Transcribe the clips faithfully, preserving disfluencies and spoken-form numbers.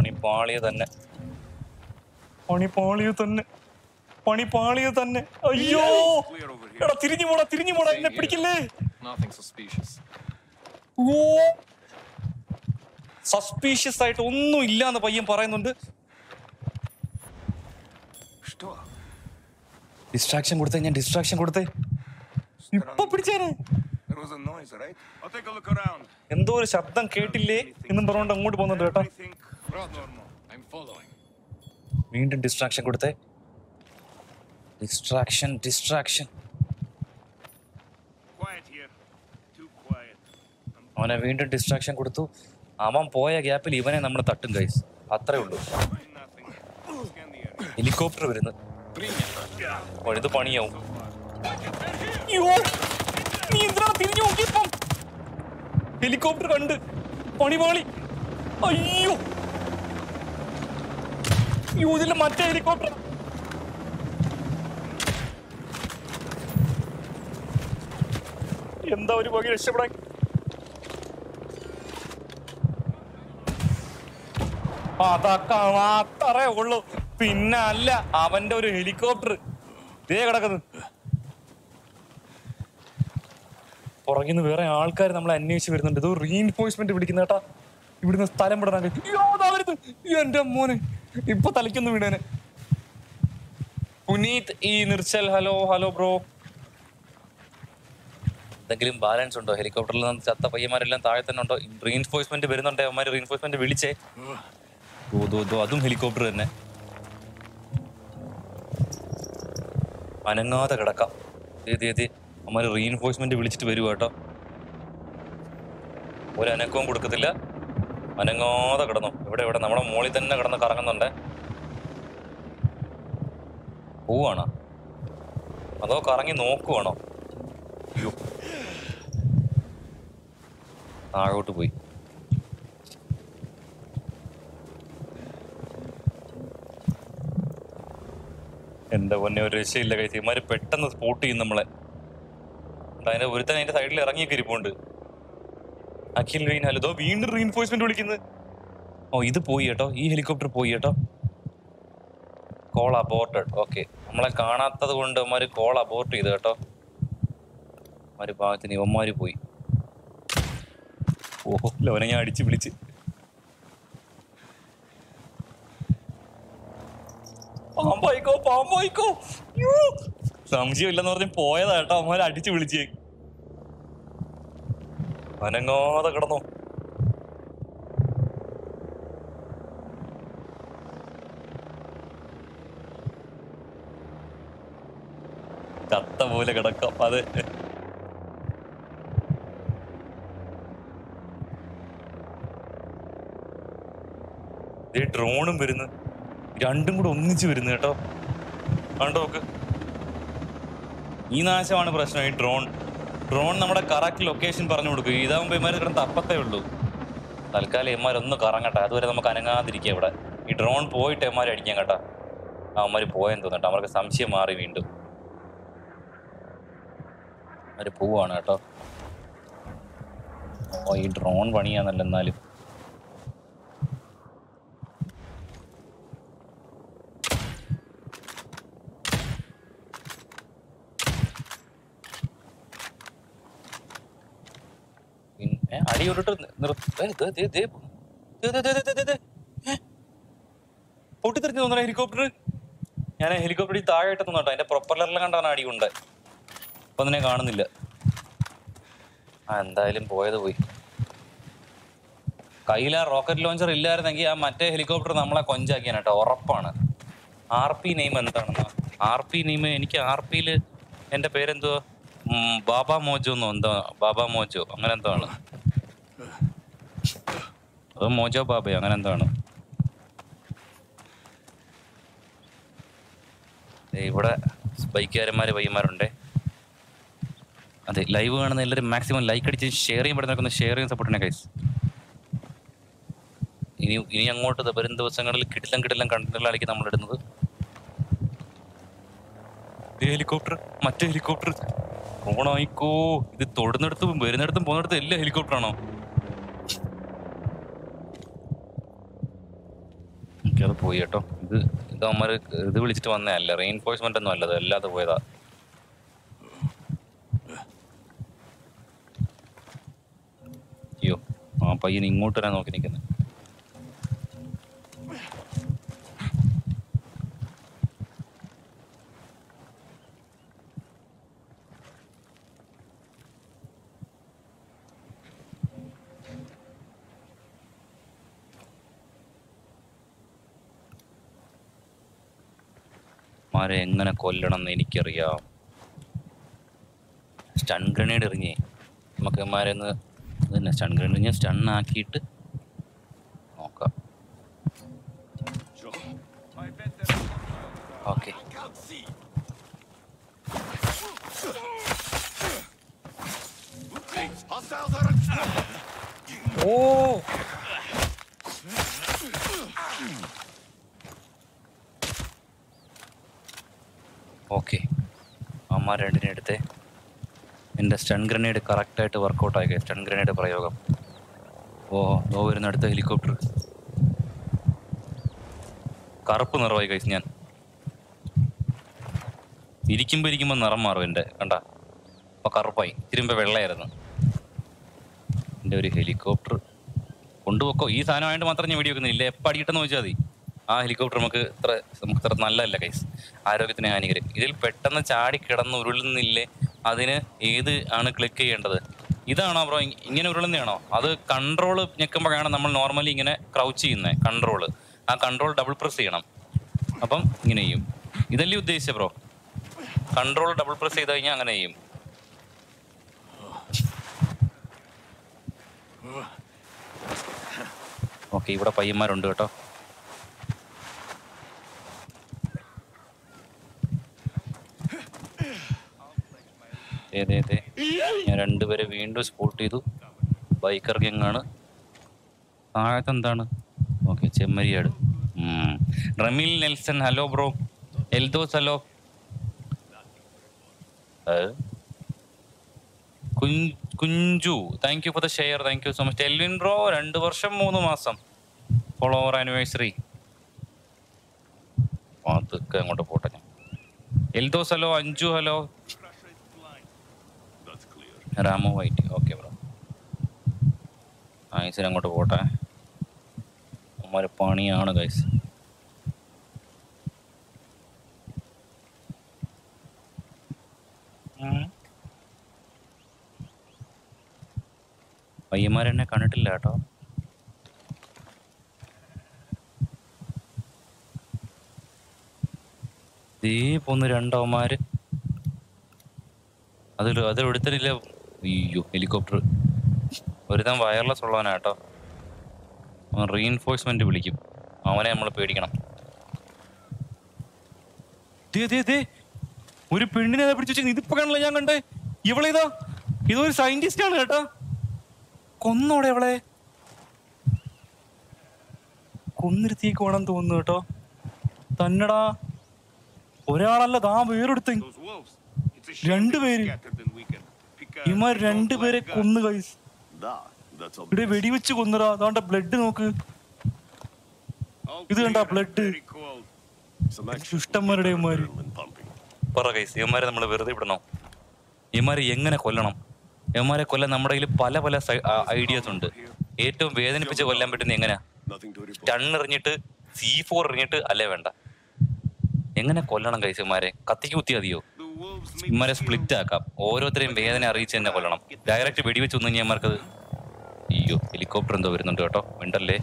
പണിപ്പാളിയ തന്നെ പണിപ്പാളിയ തന്നെ പണിപ്പാളിയ തന്നെ അയ്യോ എടാ തിരിഞ്ഞു പോടാ തിരിഞ്ഞു പോടാ എന്നെ പിടിക്കില്ലേ ഓ സസ്പീഷ്യസ് ആയിട്ട് ഒന്നും ഇല്ലാന്ന് പയ്യൻ പറയുന്നുണ്ട്. ഡിസ്ട്രാക്ഷൻ കൊടുത്തേ ഞാൻ ഡിസ്ട്രാക്ഷൻ കൊടുത്തേ ഇപ്പൊ പിടിച്ചേനെ. എന്തോ ഒരു ശബ്ദം കേട്ടില്ലേ എന്നും പറഞ്ഞുകൊണ്ട് അങ്ങോട്ട് പോകുന്നുണ്ട് കേട്ടോ. വീണ്ടും ഡിസ്ട്രാക്ഷൻ കൊടുത്തേ. ഡിസ്ട്രാക്ഷൻ ഡിസ്ട്രാക്ഷൻ അവനെ വീണ്ടും ഡിസ്ട്രാക്ഷൻ കൊടുത്തു. അവൻ പോയ ഗ്യാപ്പിൽ ഇവനെ നമ്മൾ തട്ടും ഗൈസ്, അത്രേ ഉള്ളൂ. ഹെലികോപ്റ്റർ വരുന്നു, ഇത് പണിയാവും. ഹെലികോപ്റ്റർ കണ്ട് പണിപാളി. അയ്യോ ഇതിലെ മറ്റേ ഹെലികോപ്റ്റർ. എന്താ ഒരു വകി രക്ഷപ്പെടാൻ. അതൊക്കെ മാത്രേ ഉള്ളൂ, പിന്നെ അല്ല. അവന്റെ ഒരു ഹെലികോപ്റ്റർ ദേ കിടക്കുന്നു. പുറകിന്ന് വേറെ ആൾക്കാർ നമ്മളെ അന്വേഷിച്ച് വരുന്നുണ്ട്. ഇത് റീഇൻഫോഴ്സ്മെന്റ് വിളിക്കുന്ന കേട്ടാ. ഇവിടുന്ന് സ്ഥലം വിടാൻ എന്റെ മോനെ ഇപ്പൊ തലയ്ക്കൊന്ന് വീണേനെ. പുനീത് ഈ നിർച്ചൽ ഹലോ ഹലോ ബ്രോ. എന്തെങ്കിലും ബാലൻസ് ഉണ്ടോ? ഹെലികോപ്റ്ററിൽ നിന്ന് ചത്ത പയ്യന്മാരെല്ലാം താഴെ തന്നെ ഉണ്ടോ? റീഇൻഫോഴ്സ്മെന്റ് വരുന്നുണ്ടേ. അവന്മാര് റീഇൻഫോഴ്സ്മെന്റ് വിളിച്ചേ. ഓ ദോ ദോ അതും ഹെലികോപ്റ്റർ തന്നെ. അനങ്ങാതെ കിടക്കാം. ഏത് ഏത് അവന്മാര് റീഇൻഫോഴ്സ്മെന്റ് വിളിച്ചിട്ട് വരുക കേട്ടോ. ഒരനക്കവും കൊടുക്കത്തില്ല, അനങ്ങാതെ കിടന്നു. ഇവിടെ ഇവിടെ നമ്മുടെ മോളിൽ തന്നെ കിടന്ന് കറങ്ങുന്നുണ്ടേ. പോവാണോ അതോ കറങ്ങി നോക്കുവാണോ? അയ്യോ താഴോട്ട് പോയി. എന്റെ പൊന്നെ ഒരു രക്ഷയില്ല കൈസ്. ഇമാര് പെട്ടെന്ന് സ്പോട്ട് ചെയ്യും നമ്മളെ. അതിന്റെ ഒരുത്തൻ അതിന്റെ സൈഡിൽ ഇറങ്ങിയൊക്കെ ഇരിപ്പുണ്ട്. അഖിൽ റീൻ ഹലോ. വീണ്ടും റീഇൻഫോഴ്സ്മെന്റ് വിളിക്കുന്നത്. ഓ ഇത് പോയി കേട്ടോ, ഈ ഹെലികോപ്റ്റർ പോയി കേട്ടോ. Call aborted. ഓക്കെ, നമ്മളെ കാണാത്തത് കൊണ്ട് അവന്മാര് കോൾ അബോർട്ട് ചെയ്ത് കേട്ടോ. അവന്മാര് ഭാഗത്തിന് ഇവന്മാര് പോയി. ഓഹോ ലോനെ ഞാൻ അടിച്ച് വിളിച്ച്. പാമ്പായിക്കോ പാമ്പായിക്കോ. സംശയം ഇല്ലെന്ന് പറഞ്ഞ് പോയതാ കേട്ടോ. അവന്മാരെ അടിച്ച് വിളിച്ച് അനങ്ങാതെ കിടന്നു. ചത്ത പോലെ കിടക്കാം. അതെ ഈ ഡ്രോണും വരുന്നു, രണ്ടും കൂടെ ഒന്നിച്ച് വരുന്നു കേട്ടോ. കണ്ടോ നോക്ക്, ഈ നാശമാണ് പ്രശ്നം. ഈ ഡ്രോൺ ഡ്രോൺ നമ്മുടെ കറക്റ്റ് ലൊക്കേഷൻ പറഞ്ഞു കൊടുക്കും. ഇതാകുമ്പോ ഇമാര് കിടന്ന് തപ്പത്തേ ഉള്ളൂ. തൽക്കാലം ഇമാരൊന്ന് കറങ്ങട്ടെ, അതുവരെ നമുക്ക് അനങ്ങാതിരിക്കുക ഇവിടെ. ഈ ഡ്രോൺ പോയിട്ട് ഇമാര് അടിക്കാൻ കേട്ടാ. ആ അവന്മാര് പോയെന്ന് തോന്നട്ടോ. അവർക്ക് സംശയം മാറി വീണ്ടും. അവര് പോവാണ് കേട്ടോ. ഓ ഈ ഡ്രോൺ പണിയാന്നല്ല. എന്നാലും അടിയോട്ട് പൊട്ടിത്തെറിഞ്ഞ് തോന്നണ ഹെലികോപ്റ്റർ. ഞാൻ ഹെലികോപ്റ്ററിൽ താഴെയിട്ട് തോന്നട്ടോ. അതിന്റെ പ്രൊപ്പല്ലറിലും കണ്ടാണ് അടി കൊണ്ട്. അപ്പൊ അതിനെ കാണുന്നില്ല. ആ എന്തായാലും പോയത് പോയി. കയ്യിൽ ആ റോക്കറ്റ് ലോഞ്ചർ ഇല്ലായിരുന്നെങ്കിൽ ആ മറ്റേ ഹെലികോപ്റ്റർ നമ്മളെ കൊഞ്ചാക്കിയാണ് കേട്ടോ, ഉറപ്പാണ്. ആർ പി നെയിം എന്താണെന്നോ? ആർ പി നെയിം എനിക്ക് ആർ പിയില് എന്റെ പേരെന്തുവാ? ബാബാ മോജോ എന്നോ എന്തോ, ബാബാ മോജോ അങ്ങനെ എന്തോ ആണ്. അതോ മോജോ ബാബയോ അങ്ങനെ എന്തോ ആണ്. ഇവിടെ ബൈക്കുകാരന്മാര് പയ്യന്മാരുണ്ടേ. അതെ, ലൈവ് കാണുന്ന എല്ലാവരും മാക്സിമം ലൈക്ക് അടിച്ച് ഷെയർ ചെയ്യാൻ പറ്റുന്ന ഷെയർ ചെയ്യാൻ സപ്പോർട്ട് തന്നെ ഗൈസ്. ഇനി ഇനി അങ്ങോട്ട് വരും ദിവസങ്ങളിൽ കിടിലം കിടിലം കണ്ടന്റുകളായിരിക്കും നമ്മൾ ഇടുന്നത്. ഹെലികോപ്റ്റർ, മറ്റേ ഹെലികോപ്റ്റർ ഓണായിക്കോ. ഇത് തൊടുന്നിടത്തും വരുന്നിടത്തും പോകുന്നിടത്തും എല്ലാം ഹെലികോപ്റ്റർ ആണോ? ഓക്കെ, അത് പോയി കേട്ടോ. ഇത് ഇത് അവന്മാർ ഇത് വിളിച്ചിട്ട് വന്നതല്ല, റെയിൻഫോഴ്സ്മെന്റ് ഒന്നും അല്ലത്, അല്ലാതെ പോയതാ. അയ്യോ, ആ പയ്യൻ ഇങ്ങോട്ട് വരാൻ നോക്കി നിൽക്കുന്നത്. മാരെ എങ്ങനെ കൊല്ലണം എന്ന് എനിക്കറിയാം. സ്റ്റൺ ഗ്രനേഡ് എറിഞ്ഞേ നമുക്ക് മാരെന്ന് തന്നെ സ്റ്റൺ ഗ്രനേഡ് സ്റ്റൺ ആക്കിയിട്ട് നോക്കാം. ഓക്കെ, ഓ ഓക്കെ, അമ്മ രണ്ടിനെ എടുത്തേ. എൻ്റെ സ്റ്റൺ ഗ്രനേഡ് കറക്റ്റായിട്ട് വർക്കൗട്ട് ആയി. സ്റ്റൺ ഗ്രനേഡ് പ്രയോഗം. ഓ ഓ വരുന്ന അടുത്ത ഹെലികോപ്റ്റർ കറുപ്പ് നിറമായി കഴിച്ച്. ഞാൻ ഇരിക്കുമ്പോൾ ഇരിക്കുമ്പോൾ നിറം മാറും എൻ്റെ, കണ്ട അപ്പോൾ കറുപ്പായി. തിരുമ്പ വെള്ളയായിരുന്നു. എൻ്റെ ഒരു ഹെലികോപ്റ്റർ കൊണ്ടുപോക്കോ. ഈ സാധനമായിട്ട് മാത്രം ഞാൻ വീഡിയോ വെക്കുന്നില്ല, എപ്പോൾ അടിയിട്ടെന്ന് ചോദിച്ചാൽ മതി. ആ ഹെലികോപ്റ്റർ നമുക്ക് ഇത്ര നമുക്ക് ഇത്ര നല്ലതല്ല ഗൈസ്, ആരോഗ്യത്തിന് ഹാനികരം. ഇതിൽ പെട്ടെന്ന് ചാടി കിടന്ന് ഉരുളുന്നില്ലേ, അതിന് ഏത് ആണ് ക്ലിക്ക് ചെയ്യേണ്ടത്? ഇതാണോ ബ്രോ? ഇങ്ങനെ ഉരുളുന്നതാണോ? അത് കൺട്രോൾ ഞെക്കുമ്പോഴാണ് നമ്മൾ നോർമലി ഇങ്ങനെ ക്രൗച്ച് ചെയ്യുന്നത്. കൺട്രോൾ ആ കൺട്രോൾ ഡബിൾ പ്രസ് ചെയ്യണം, അപ്പം ഇങ്ങനെ ചെയ്യും. ഇതല്ലേ ഉദ്ദേശിച്ച ബ്രോ? കൺട്രോൾ ഡബിൾ പ്രസ് ചെയ്ത് കഴിഞ്ഞാൽ അങ്ങനെ ചെയ്യും. ഓക്കെ, ഇവിടെ പയ്യന്മാരുണ്ട് കേട്ടോ. അതെ അതെ, ഞാൻ രണ്ടുപേരെ വീണ്ടും സ്പോട്ട് ചെയ്തു. ബൈക്കർ ഗംഗാണ്. താഴത്ത് എന്താണ്? ഓക്കെ, ചെമ്മരിയാട്. Rameel Nelson hello bro. Eldhose hello. Kunju thank you for the share, thank you so much. Elvin bro രണ്ട് വർഷം മൂന്ന് മാസം ഫോളോവർ ആനിവേഴ്സറി. അതൊക്കെ അങ്ങോട്ട് പോട്ടെ. ഞാൻ എൽദോസ് ഹലോ. അഞ്ജു ഹലോ. രാമോ വൈറ്റ് ഓക്കെ ബ്രോ. ആയിസിന് അങ്ങോട്ട് പോട്ടെ. അമ്മ പണിയാണ് ഗൈസ്. പയ്യന്മാരെന്നെ കണ്ടിട്ടില്ല കേട്ടോ. ദേ പോന്ന് രണ്ടവന്മാര്. അതിൽ അത് എടുത്തിട്ടില്ല. അയ്യോ, ഹെലികോപ്റ്റർ. ഒരുത്തൻ വയർലെസ് ഉള്ളവനാ കേട്ടോ. റീഇൻഫോഴ്സ്മെന്റ് വിളിക്കും, അവനെ നമ്മൾ പേടിക്കണം. ഒരു പെണ്ണിനെ പിടിച്ചു വെച്ചാൽ ഇതിപ്പോ കാണില്ല, ഞാൻ കണ്ടേ. ഇവളിതാ, ഇതൊരു സയന്റിസ്റ്റ് ആണ് കേട്ടോ. കൊന്നോടെ അവളെ, കൊന്നിരുത്തിയേക്ക് വേണം തോന്നുന്നു കേട്ടോ. തന്നടാ, ഒരാളല്ല, താ വേറെടുത്ത് രണ്ടുപേര്. ഇമാർ രണ്ടുപേരെ കൊന്നു കൈസ്. ഇവിടെ വെടിവെച്ച് കൊന്നടാ. അതാണ്ട ബ്ലഡ് നോക്ക്, ഇത് കണ്ട ബ്ലഡ്. ഇഷ്ടന്മാരുടെ ഇമാര് പറ കൈസ്. ഇവന്മാരെ നമ്മൾ വെറുതെ വിടണോ? ഇവന്മാരെ എങ്ങനെ കൊല്ലണം? ഇവന്മാരെ കൊല്ലാൻ നമ്മുടെ കയ്യിൽ പല പല ഐഡിയാസ് ഉണ്ട്. ഏറ്റവും വേദനിപ്പിച്ച് കൊല്ലാൻ പറ്റുന്ന എങ്ങനെയാ? സ്റ്റൺ എറിഞ്ഞിട്ട്, സി ഫോർ എറിഞ്ഞിട്ട്, അല്ലേ വേണ്ട. എങ്ങനെ കൊല്ലണം കൈസ്? ഇവന്മാരെ കത്തിക്ക് കുത്തി മതിയോ? ഇവന്മാരെ സ്പ്ലിറ്റ് ആക്കാം. ഓരോരുത്തരെയും വേദന അറിയിച്ച് തന്നെ കൊല്ലണം. ഡയറക്റ്റ് വെടിവെച്ച് ഒന്നും കഴിഞ്ഞാൽ ഇവന്മാർക്കത്. അയ്യോ, ഹെലികോപ്റ്റർ എന്തോ വരുന്നുണ്ട് കേട്ടോ. മിണ്ടല്ലേ,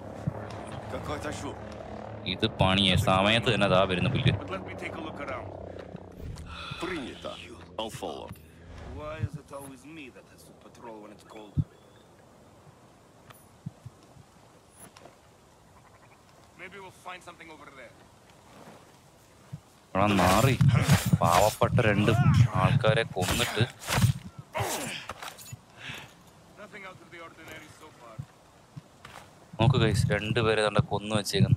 ഇത് പണിയെ സമയത്ത് തന്നെ അതാ വരുന്ന പുല്ല്. മാറി പാവപ്പെട്ട രണ്ട് ആൾക്കാരെ കൊന്നിട്ട് നോക്ക് ഗൈസ്, രണ്ടുപേരെ തന്റെ കൊന്നു വെച്ചേക്കുന്നു.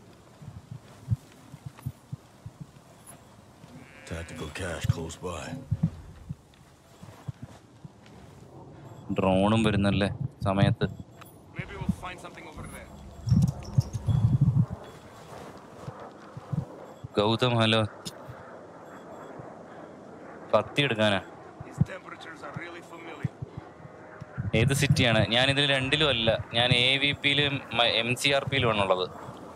ഡ്രോണും വരുന്നല്ലേ സമയത്ത്. ഗൗതം ഹലോ. കത്തി എടുക്കാനാ? ഏത് സിറ്റിയാണ്? ഞാൻ ഇതിൽ രണ്ടിലും അല്ല, ഞാൻ എ വി പിയിലും എം സി ആർ പിയിലും ആണുള്ളത്.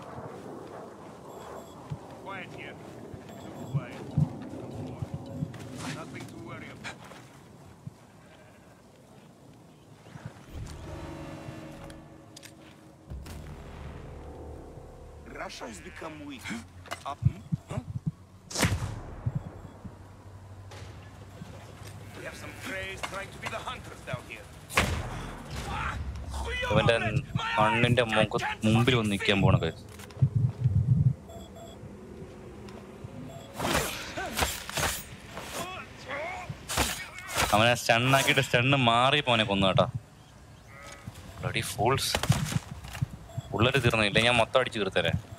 Russia has become weak. Up. We have some craze trying to be the hunters down here. അവന്റെ മണ്ണിന്റെ മുമ്പിൽ ഒന്ന് നിൽക്കാൻ പോണത്. അവനെ സ്റ്റണ്ണാക്കിയിട്ട് സ്റ്റണ്ണ് മാറി പോനെ കൊന്നു കേട്ടോ. Bloody fools. ഉള്ളര് തീർന്നില്ല, ഞാൻ മൊത്തം അടിച്ചു തീർത്തരാ.